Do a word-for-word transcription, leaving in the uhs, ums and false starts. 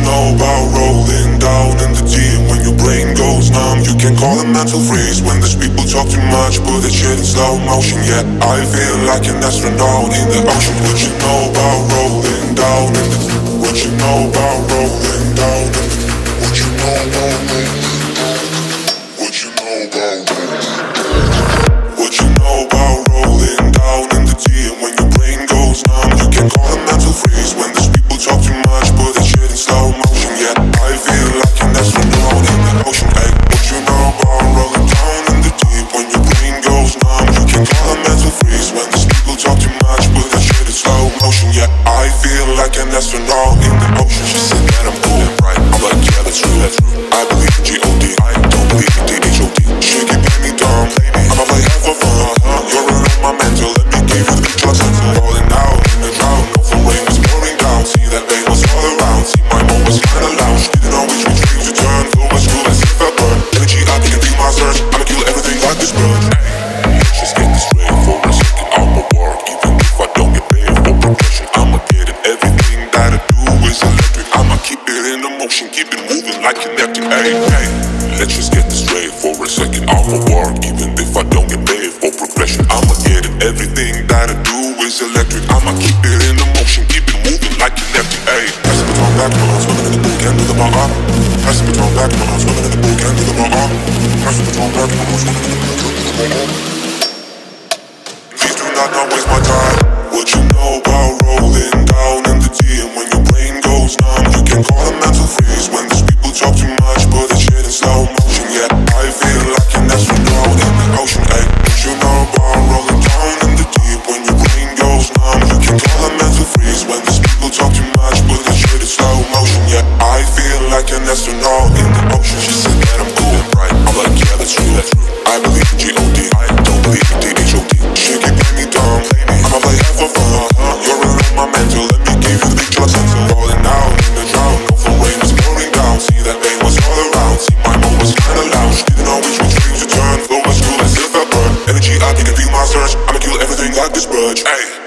know about rolling down in the deep? When your brain goes numb, you can call it mental freeze. When these people talk too much, put that shit in slow motion. Yeah, I feel like an astronaut in the ocean. What you know about rolling down in the deep? What you know about rolling down in the deep? What you know about rolling down? What you know about rolling down? What you know about rolling down in the deep? When your brain goes numb, you can call it mental freeze. When these people talk too much, put that shit in slow motion. Yeah, I feel like an astronaut in the ocean. Ay, what you know about rolling down in the deep? When your brain goes numb, you can call it mental freeze. When these people talk too much, put that shit in slow motion. Yeah, I feel like an astronaut in the ocean. She said that I'm cool and bright. I'm like, yeah, that's true, that's true. I believe in G O D. I don't believe in D H O D. She keep playing me dumb. I'ma play half for fun. You're alone my mental. Let me give you the big trust. Falling out in the drought. No for rain was pouring down. See that pain was all around. See my mom was kinda loud. She didn't know which way to turn. Flow was cool as if I burn. Energy up, you can be my search. I'ma kill everything like this grudge. Let's just get this straight for a second. I'ma work even if I don't get paid for progression. I'ma get it. Everything that I do is electric. I'ma keep it in the motion. Keep it moving like kinetic. Hey, hey. Let's just get this straight for a second. I'ma work even if I don't get paid for progression. I'ma get it. Everything that I do is electric. I'ma keep it in the motion. Keep it moving like kinetic. Hey, pass the baton back when I'm swimming in the pool. Can't do the bar. Pass the baton back when I'm swimming in the pool. Can't do the bar. Pass the baton back when I'm swimming in the pool. Can't do the bar. Please do not not waste my time. What you know about rolling down in the deep? When your brain goes numb, you can call it mental freeze. When these people talk too much, put that shit in slow motion. Yeah, I feel like an astronaut in the ocean. Ay, what you know about rolling down in the deep? When your brain goes numb, you can call it mental freeze. When these people talk too much, put that shit in slow motion. Yeah, I feel like an astronaut in the ocean. She said that I'm cool and bright. I'm like, yeah, that's true, that's true. I believe in G O D. I don't believe in D H O D. She keep playing me dumb. I'ma play half for fun. You're alone my mental. Let me give you the big trust. Falling out in the drought. No for rain was pouring down. See that pain was all around. See my mom was kinda loud. She didn't know which way to turn. Flow was cool as if I burn. Energy up, you can feel my surge. I'ma kill everything like this grudge. Ay.